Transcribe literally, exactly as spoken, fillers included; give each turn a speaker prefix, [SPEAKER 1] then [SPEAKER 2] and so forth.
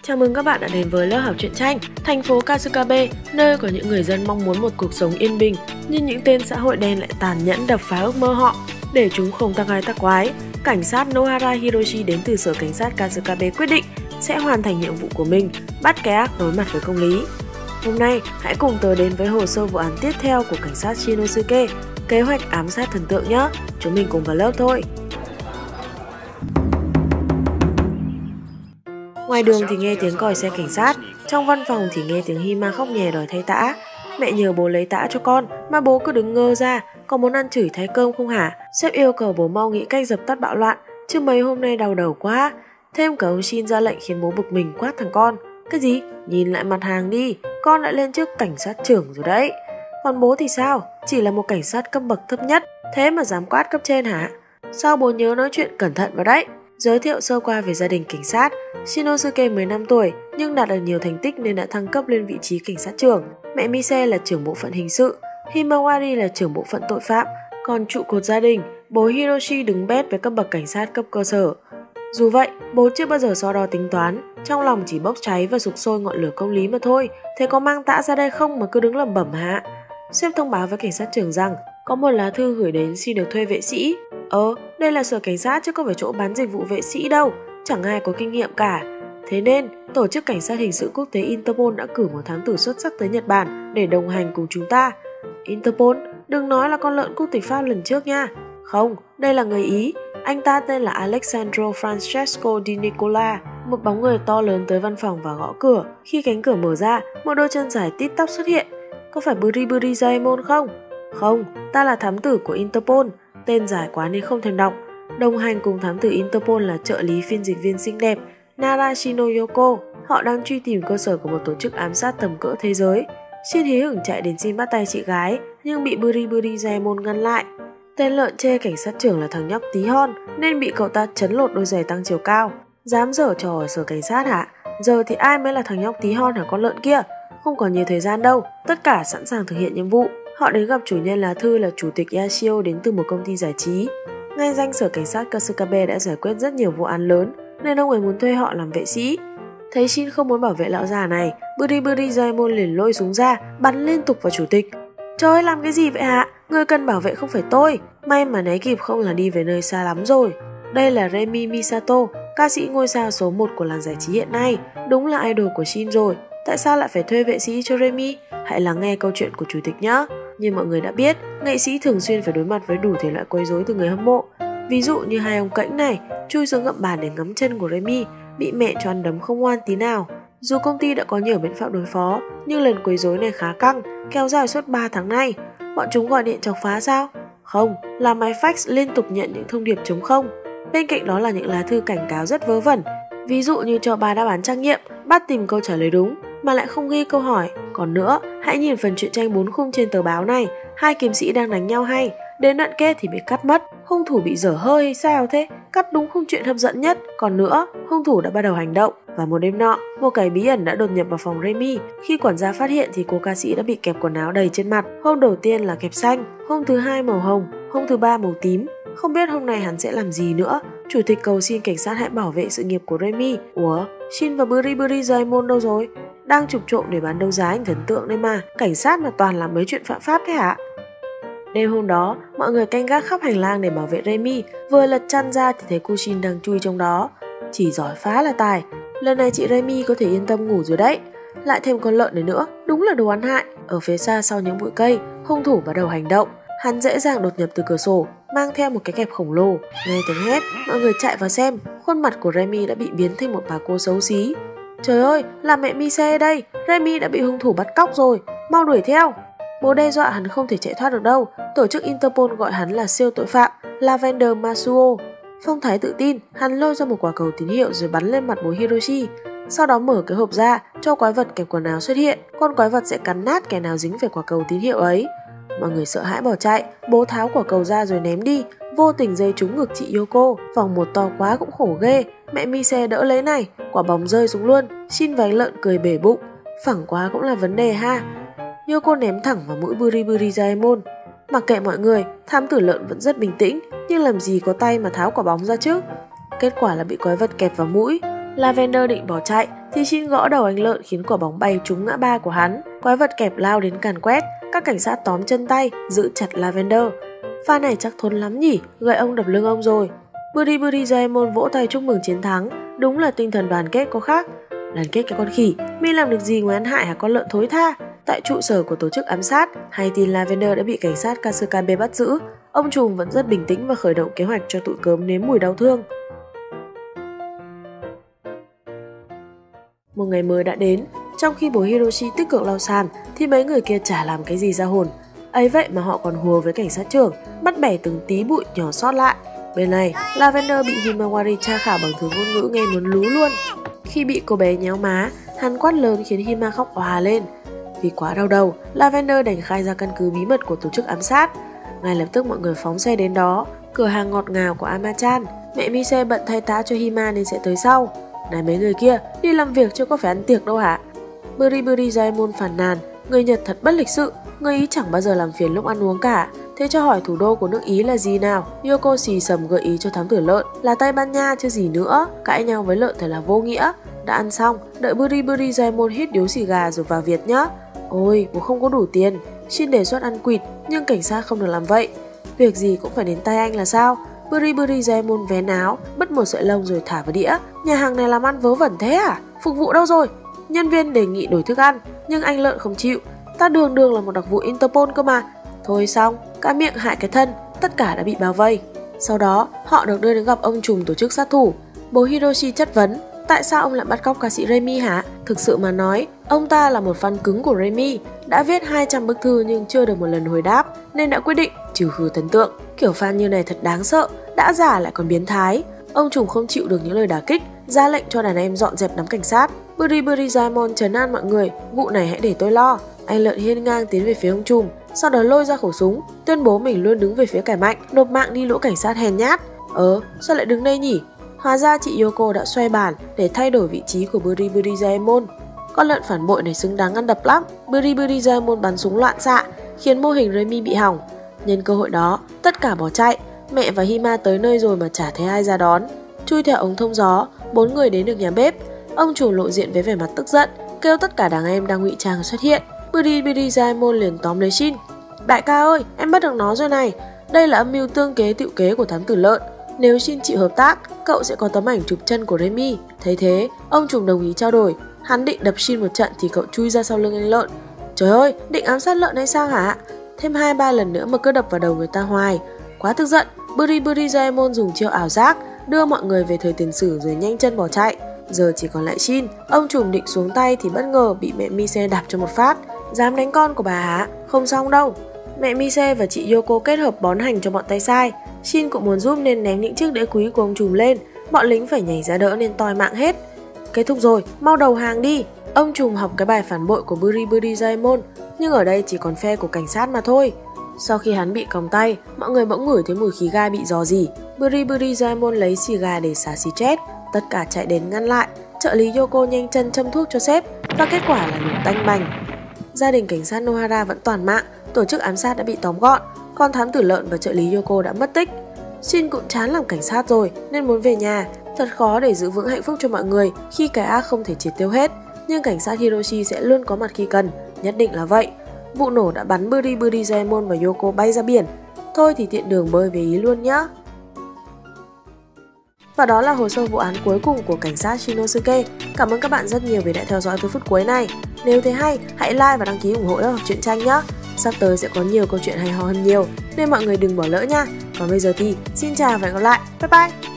[SPEAKER 1] Chào mừng các bạn đã đến với lớp học truyện tranh Thành phố Kasukabe, nơi có những người dân mong muốn một cuộc sống yên bình, nhưng những tên xã hội đen lại tàn nhẫn đập phá ước mơ họ. Để chúng không tăng ai tắc quái, cảnh sát Nohara Hiroshi đến từ sở cảnh sát Kasukabe quyết định sẽ hoàn thành nhiệm vụ của mình, bắt kẻ ác đối mặt với công lý. Hôm nay, hãy cùng tớ đến với hồ sơ vụ án tiếp theo của cảnh sát Shinosuke, kế hoạch ám sát thần tượng nhé. Chúng mình cùng vào lớp thôi. Ngoài đường thì nghe tiếng còi xe cảnh sát, trong văn phòng thì nghe tiếng Hima khóc nhè đòi thay tã. Mẹ nhờ bố lấy tã cho con, mà bố cứ đứng ngơ ra, có muốn ăn chửi thay cơm không hả? Sếp yêu cầu bố mau nghĩ cách dập tắt bạo loạn, chứ mấy hôm nay đau đầu quá. Thêm cả ông Shin ra lệnh khiến bố bực mình quát thằng con. Cái gì? Nhìn lại mặt hàng đi, con đã lên chức cảnh sát trưởng rồi đấy. Còn bố thì sao? Chỉ là một cảnh sát cấp bậc thấp nhất, thế mà dám quát cấp trên hả? Sao bố nhớ nói chuyện cẩn thận vào đấy? Giới thiệu sơ qua về gia đình cảnh sát, Shinosuke mười lăm tuổi nhưng đạt được nhiều thành tích nên đã thăng cấp lên vị trí cảnh sát trưởng. Mẹ Mise là trưởng bộ phận hình sự, Himawari là trưởng bộ phận tội phạm, còn trụ cột gia đình, bố Hiroshi đứng bét với cấp bậc cảnh sát cấp cơ sở. Dù vậy, bố chưa bao giờ so đo tính toán, trong lòng chỉ bốc cháy và sục sôi ngọn lửa công lý mà thôi. Thế có mang tã ra đây không mà cứ đứng lẩm bẩm hả? Sếp thông báo với cảnh sát trưởng rằng có một lá thư gửi đến xin được thuê vệ sĩ. Ờ, đây là sở cảnh sát chứ không phải chỗ bán dịch vụ vệ sĩ đâu, chẳng ai có kinh nghiệm cả. Thế nên, tổ chức cảnh sát hình sự quốc tế Interpol đã cử một thám tử xuất sắc tới Nhật Bản để đồng hành cùng chúng ta. Interpol, đừng nói là con lợn quốc tịch Pháp lần trước nha. Không, đây là người Ý. Anh ta tên là Alessandro Francesco Di Nicola. Một bóng người to lớn tới văn phòng và gõ cửa. Khi cánh cửa mở ra, một đôi chân dài tít tắp xuất hiện. Có phải Buri Buri Jaemon không? Không, ta là thám tử của Interpol. Tên dài quá nên không thèm đọc. Đồng hành cùng thám tử Interpol là trợ lý phiên dịch viên xinh đẹp Narashino Yoko. Họ đang truy tìm cơ sở của một tổ chức ám sát tầm cỡ thế giới. Shin hí hửng chạy đến xin bắt tay chị gái, nhưng bị Buri Buri Jaemon ngăn lại. Tên lợn chê cảnh sát trưởng là thằng nhóc tí hon nên bị cậu ta chấn lột đôi giày tăng chiều cao. Dám giở trò ở sở cảnh sát hả? Giờ thì ai mới là thằng nhóc tí hon hả con lợn kia? Không còn nhiều thời gian đâu, tất cả sẵn sàng thực hiện nhiệm vụ. Họ đến gặp chủ nhân lá thư là chủ tịch Yashio đến từ một công ty giải trí. Ngay danh sở cảnh sát Kasukabe đã giải quyết rất nhiều vụ án lớn nên ông ấy muốn thuê họ làm vệ sĩ. Thấy Shin không muốn bảo vệ lão già này, Buri Buri Jaemon liền lôi súng ra, bắn liên tục vào chủ tịch. Trời ơi, làm cái gì vậy hả? Người cần bảo vệ không phải tôi. May mà né kịp không là đi về nơi xa lắm rồi. Đây là Remi Misato, ca sĩ ngôi sao số một của làng giải trí hiện nay. Đúng là idol của Shin rồi. Tại sao lại phải thuê vệ sĩ cho Remi? Hãy lắng nghe câu chuyện của chủ tịch nhé. Như mọi người đã biết, nghệ sĩ thường xuyên phải đối mặt với đủ thể loại quấy rối từ người hâm mộ. Ví dụ như hai ông cãnh này chui xuống gậm bàn để ngắm chân của Remi, bị mẹ cho ăn đấm không ngoan tí nào. Dù công ty đã có nhiều biện pháp đối phó, nhưng lần quấy rối này khá căng, kéo dài suốt ba tháng nay. Bọn chúng gọi điện chọc phá sao? Không, là máy fax liên tục nhận những thông điệp trống không. Bên cạnh đó là những lá thư cảnh cáo rất vớ vẩn. Ví dụ như cho ba đáp án trắc nghiệm, bắt tìm câu trả lời đúng mà lại không ghi câu hỏi. Còn nữa, hãy nhìn phần truyện tranh bốn khung trên tờ báo này. Hai kiếm sĩ đang đánh nhau hay, đến đoạn kết thì bị cắt mất. Hung thủ bị dở hơi hay sao thế? Cắt đúng khung chuyện hấp dẫn nhất. Còn nữa, hung thủ đã bắt đầu hành động. Và một đêm nọ, một kẻ bí ẩn đã đột nhập vào phòng Remi. Khi quản gia phát hiện thì cô ca sĩ đã bị kẹp quần áo đầy trên mặt. Hôm đầu tiên là kẹp xanh, hôm thứ hai màu hồng, hôm thứ ba màu tím. Không biết hôm nay hắn sẽ làm gì nữa. Chủ tịch cầu xin cảnh sát hãy bảo vệ sự nghiệp của Remi. Ủa, Shin và Buri Buri Jaemon đâu rồi? Đang chụp trộm để bán đấu giá ảnh thần tượng đây mà. Cảnh sát mà toàn làm mấy chuyện phạm pháp thế hả? Đêm hôm đó, mọi người canh gác khắp hành lang để bảo vệ Remi. Vừa lật chăn ra thì thấy cô Shin đang chui trong đó. Chỉ giỏi phá là tài. Lần này chị Remi có thể yên tâm ngủ rồi đấy. Lại thêm con lợn này nữa, đúng là đồ ăn hại. Ở phía xa sau những bụi cây, hung thủ bắt đầu hành động. Hắn dễ dàng đột nhập từ cửa sổ, mang theo một cái kẹp khổng lồ. Nghe tiếng hét, mọi người chạy vào xem. Khuôn mặt của Remi đã bị biến thành một bà cô xấu xí. Trời ơi, là mẹ Mise đây. Remi đã bị hung thủ bắt cóc rồi, mau đuổi theo. Bố đe dọa hắn không thể chạy thoát được đâu. Tổ chức Interpol gọi hắn là siêu tội phạm Lavender Masuo. Phong thái tự tin, hắn lôi ra một quả cầu tín hiệu rồi bắn lên mặt bố Hiroshi. Sau đó mở cái hộp ra, cho quái vật kẹp quần áo xuất hiện. Con quái vật sẽ cắn nát kẻ nào dính về quả cầu tín hiệu ấy. Mọi người sợ hãi bỏ chạy. Bố tháo quả cầu ra rồi ném đi, vô tình rơi trúng ngực chị Yoko. Vòng một to quá cũng khổ ghê. Mẹ Mise đỡ lấy này, quả bóng rơi xuống luôn. Shin váy lợn cười bể bụng. Phẳng quá cũng là vấn đề ha. Yoko ném thẳng vào mũi Buri Buri Jaemon. Mặc kệ mọi người, thám tử lợn vẫn rất bình tĩnh, nhưng làm gì có tay mà tháo quả bóng ra chứ. Kết quả là bị quái vật kẹp vào mũi. Lavender định bỏ chạy thì Shin gõ đầu anh Lợn khiến quả bóng bay trúng ngã ba của hắn. Quái vật kẹp lao đến càn quét, các cảnh sát tóm chân tay, giữ chặt Lavender. Pha này chắc thốn lắm nhỉ, gậy ông đập lưng ông rồi. Buri Buri Doraemon vỗ tay chúc mừng chiến thắng, đúng là tinh thần đoàn kết có khác. Đoàn kết cái con khỉ, mi làm được gì ngoài ăn hại hả con lợn thối tha. Tại trụ sở của tổ chức ám sát, hay tin Lavender đã bị cảnh sát Kasukabe bắt giữ, ông trùm vẫn rất bình tĩnh và khởi động kế hoạch cho tụi cớm nếm mùi đau thương. Một ngày mới đã đến, trong khi bố Hiroshi tích cực lau sàn thì mấy người kia chả làm cái gì ra hồn. Ấy vậy mà họ còn hùa với cảnh sát trưởng, bắt bẻ từng tí bụi nhỏ sót lại. Bên này, Lavender bị Himawari tra khảo bằng thứ ngôn ngữ nghe muốn lú luôn. Khi bị cô bé nhéo má, hắn quát lớn khiến Hima khóc òa lên. Vì quá đau đầu, Lavender đành khai ra căn cứ bí mật của tổ chức ám sát. Ngay lập tức mọi người phóng xe đến đó, cửa hàng ngọt ngào của Ama-chan. Mẹ Mise bận thay tã cho Hima nên sẽ tới sau. Này mấy người kia, đi làm việc chứ có phải ăn tiệc đâu hả? Buri Buri Doraemon phàn nàn, người Nhật thật bất lịch sự, người Ý chẳng bao giờ làm phiền lúc ăn uống cả. Thế cho hỏi thủ đô của nước Ý là gì nào? Yoko xì sầm gợi ý cho thám tử Lợn là Tây Ban Nha chứ gì nữa. Cãi nhau với Lợn thật là vô nghĩa. Đã ăn xong, đợi Buri Buri Doraemon hít điếu xì gà rồi vào Việt nhá. Ôi, bố không có đủ tiền. Xin đề xuất ăn quỵt, nhưng cảnh sát không được làm vậy. Việc gì cũng phải đến tay anh là sao? Buri Buri Doraemon vén áo, bứt một sợi lông rồi thả vào đĩa. Nhà hàng này làm ăn vớ vẩn thế à? Phục vụ đâu rồi? Nhân viên đề nghị đổi thức ăn, nhưng anh Lợn không chịu. Ta đường đường là một đặc vụ Interpol cơ mà. Thôi xong, cả miệng hại cái thân, tất cả đã bị bao vây. Sau đó, họ được đưa đến gặp ông trùm tổ chức sát thủ. Bố Hiroshi chất vấn, tại sao ông lại bắt cóc ca sĩ Remy hả? Thực sự mà nói, ông ta là một fan cứng của Remy, đã viết hai trăm bức thư nhưng chưa được một lần hồi đáp, nên đã quyết định trừ khử thần tượng. Kiểu fan như này thật đáng sợ, đã giả lại còn biến thái. Ông trùm không chịu được những lời đả kích, ra lệnh cho đàn em dọn dẹp đám cảnh sát. Buri Buri Doraemon trấn an mọi người, vụ này hãy để tôi lo. Anh Lợn hiên ngang tiến về phía ông trùm, sau đó lôi ra khẩu súng, tuyên bố mình luôn đứng về phía kẻ mạnh, nộp mạng đi lũ cảnh sát hèn nhát. Ờ, sao lại đứng đây nhỉ? Hóa ra chị Yoko đã xoay bàn để thay đổi vị trí của Buri Buri Doraemon. Con lợn phản bội này xứng đáng ăn đập lắm. Buri Buri Doraemon bắn súng loạn xạ, khiến mô hình Remy bị hỏng. Nhân cơ hội đó, tất cả bỏ chạy. Mẹ và Hima tới nơi rồi mà chả thấy ai ra đón. Chui theo ống thông gió, bốn người đến được nhà bếp. Ông chủ lộ diện với vẻ mặt tức giận, kêu tất cả đàn em đang ngụy trang xuất hiện. Buri Buri Doraemon liền tóm lấy Shin. Đại ca ơi, em bắt được nó rồi này. Đây là âm mưu tương kế tựu kế của thám tử Lợn. Nếu Shin chịu hợp tác, cậu sẽ có tấm ảnh chụp chân của Remy. Thấy thế, ông trùm đồng ý trao đổi. Hắn định đập Shin một trận thì cậu chui ra sau lưng anh Lợn. Trời ơi, định ám sát Lợn hay sao hả? Thêm hai ba lần nữa mà cứ đập vào đầu người ta hoài. Quá tức giận, Buri Buri Doraemon dùng chiêu ảo giác, đưa mọi người về thời tiền sử rồi nhanh chân bỏ chạy. Giờ chỉ còn lại Shin. Ông trùm định xuống tay thì bất ngờ bị mẹ Mise đạp cho một phát. Dám đánh con của bà hả? Không xong đâu. Mẹ Mise và chị Yoko kết hợp bón hành cho bọn tay sai. Shin cũng muốn giúp nên ném những chiếc đĩa quý của ông trùm lên. Bọn lính phải nhảy ra đỡ nên toi mạng hết. Kết thúc rồi, mau đầu hàng đi. Ông trùm học cái bài phản bội của Buri Buri Doraemon, nhưng ở đây chỉ còn phe của cảnh sát mà thôi. Sau khi hắn bị còng tay, mọi người bỗng ngửi thấy mùi khí ga bị rò rỉ. Buri Buri Doraemon lấy xì gà để xả xì chết. Tất cả chạy đến ngăn lại. Trợ lý Yoko nhanh chân châm thuốc cho sếp, và kết quả là nổ tanh bành. Gia đình cảnh sát Nohara vẫn toàn mạng, tổ chức ám sát đã bị tóm gọn, còn thám tử Lợn và trợ lý Yoko đã mất tích. Shin cũng chán làm cảnh sát rồi nên muốn về nhà. Thật khó để giữ vững hạnh phúc cho mọi người khi cái ác không thể triệt tiêu hết, nhưng cảnh sát Hiroshi sẽ luôn có mặt khi cần, nhất định là vậy. Vụ nổ đã bắn Buri Buri Doraemon và Yoko bay ra biển. Thôi thì tiện đường bơi về Ý luôn nhá. Và đó là hồ sơ vụ án cuối cùng của cảnh sát Shinosuke. Cảm ơn các bạn rất nhiều vì đã theo dõi tới phút cuối này. Nếu thấy hay, hãy like và đăng ký ủng hộ lớp học truyện tranh nhé. Sắp tới sẽ có nhiều câu chuyện hay ho hơn nhiều, nên mọi người đừng bỏ lỡ nha. Còn bây giờ thì xin chào và hẹn gặp lại. Bye bye!